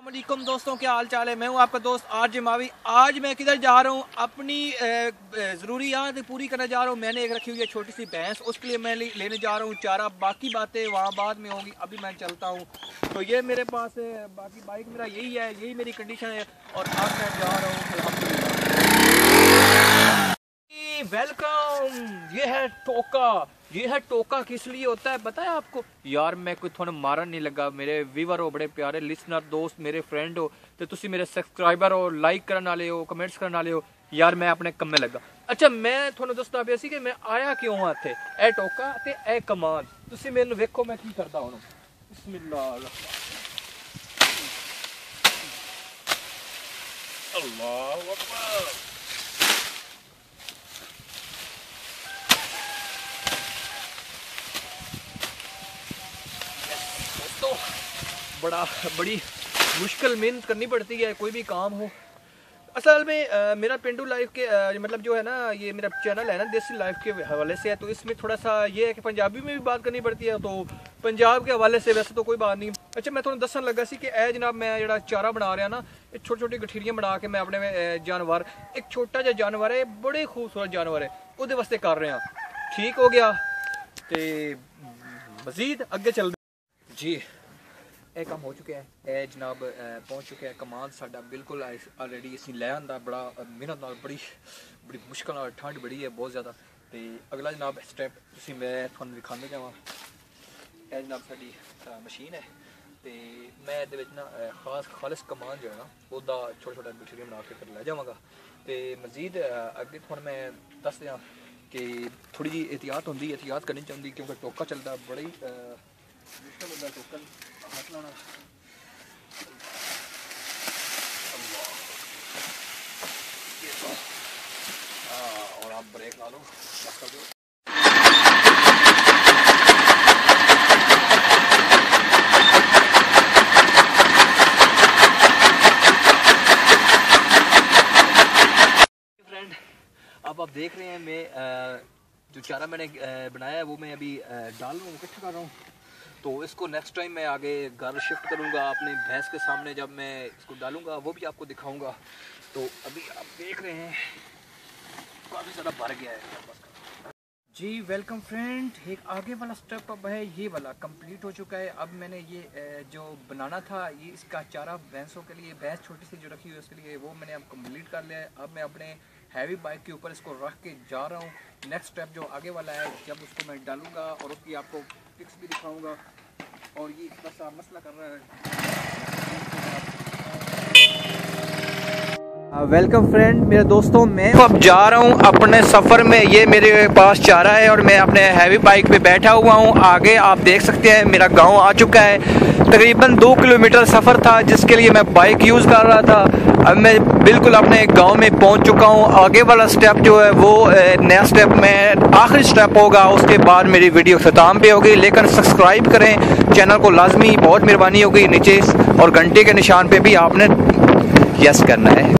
वालेकुम दोस्तों, क्या हाल चाल है। मैं हूं आपका दोस्त आरजे मावी। आज मैं किधर जा रहा हूं, अपनी ज़रूरियात पूरी करने जा रहा हूं। मैंने एक रखी हुई है छोटी सी भैंस, उसके लिए मैं लेने जा रहा हूं चारा। बाकी बातें वहां बाद में होंगी, अभी मैं चलता हूं। तो ये मेरे पास है, बाकी बाइक मेरा यही है, यही मेरी कंडीशन है। और आज मैं जा रहा हूँ अल्हम्दुलिल्लाह। वेलकम। ये है टोका। ये है टोका किस लिए होता है पता है आपको? यार मैं कोई थोड़ा मारन नहीं लगा। मेरे वीवर हो, बड़े प्यारे लिसनर दोस्त, मेरे फ्रेंड हो, तो तुसी मेरे सब्सक्राइबर हो, लाइक करने वाले हो, कमेंट्स करने वाले हो। यार मैं अपने कम्मे लगा। अच्छा मैं थोड़ा दोस्त आप ऐसी कि मैं आया क्यों हाँ थे ए टोका ते ए कमान। तुसी मैनू वेखो मैं की करदा हूं। बिस्मिल्लाह अल्लाहु अकबर। बड़ी मुश्किल मेहनत करनी पड़ती है कोई भी काम हो। असल में मेरा पिंडू लाइफ के मतलब जो है ना, ये मेरा चैनल है ना देसी लाइफ के हवाले से है। तो इसमें थोड़ा सा ये है कि पंजाबी में भी बात करनी पड़ती है, तो पंजाब के हवाले से वैसे तो कोई बात नहीं। अच्छा मैं थोड़ा दसन लगा सी कि ए जनाब मैं जो चारा बना रहा ना, छोटी छोटी गठीरियाँ बना के मैं अपने जानवर, एक छोटा जहा जानवर है, बड़े खूबसूरत जानवर है, वो वास्ते कर रहे हैं। ठीक हो गया तो मजीद अगे चल जी। ਇਹ ਕੰਮ ਹੋ ਚੁੱਕਿਆ ਹੈ। ਇਹ जनाब पहुँच चुके हैं कमाल साडा बिल्कुल ऑलरेडी ਅਸੀਂ ਲੈ ਆਂਦਾ बड़ा मेहनत नाल, बड़ी मुश्किल नाल, ठंड बड़ी है बहुत ज़्यादा। तो अगला जनाब स्टैप ਤੁਸੀਂ मैं ਤੁਹਾਨੂੰ दिखाने जावा। ਇਹ जनाब साडी मशीन है। तो मैं ਇਹਦੇ ਵਿੱਚ ना खालिस कमान जो है ना ਉਹਦਾ छोटा मटीरियल बना के फिर ले जावांगा। तो मजीद अगे ਤੁਹਾਨੂੰ मैं दस दियां कि थोड़ी जी एहतियात होंदी, एहतियात करनी चाहिए क्योंकि टोका चलता बड़ा ही मुश्किल होता टोकन हाथ लाना। और आप ब्रेक ला लो, बस कर दो। फ्रेंड अब आप देख रहे हैं मैं जो चारा मैंने बनाया है वो मैं अभी डाल रहा हूँ, इकट्ठा कर रहा हूँ। तो इसको नेक्स्ट टाइम मैं आगे घर शिफ्ट करूँगा अपने भैंस के सामने, जब मैं इसको डालूँगा वो भी आपको दिखाऊँगा। तो अभी आप देख रहे हैं काफ़ी ज़्यादा भर गया है जी। Welcome friend. एक आगे वाला स्टेप अब है, ये वाला कंप्लीट हो चुका है। अब मैंने ये जो बनाना था ये इसका चारा भैंसों के लिए, भैंस छोटी सी जो रखी हुई है उसके लिए, वो मैंने अब कंप्लीट कर लिया है। अब मैं अपने हैवी बाइक के ऊपर इसको रख के जा रहा हूँ। नेक्स्ट स्टेप जो आगे वाला है, जब उसको मैं डालूँगा और उसकी आपको पिक्स भी दिखाऊँगा। और ये बस मसला कर रहा है। वेलकम फ्रेंड मेरे दोस्तों, मैं अब जा रहा हूँ अपने सफ़र में। ये मेरे पास चारा है और मैं अपने हैवी बाइक पे बैठा हुआ हूँ। आगे आप देख सकते हैं मेरा गांव आ चुका है। तकरीबन 2 किलोमीटर सफ़र था जिसके लिए मैं बाइक यूज़ कर रहा था। अब मैं बिल्कुल अपने गांव में पहुंच चुका हूं। आगे वाला स्टेप जो है वो नया स्टेप में आखिरी स्टेप होगा, उसके बाद मेरी वीडियो ख़त्म पे होगी। लेकिन सब्सक्राइब करें चैनल को लाजमी, बहुत मेहरबानी होगी। नीचे और घंटे के निशान पे भी आपने यस करना है।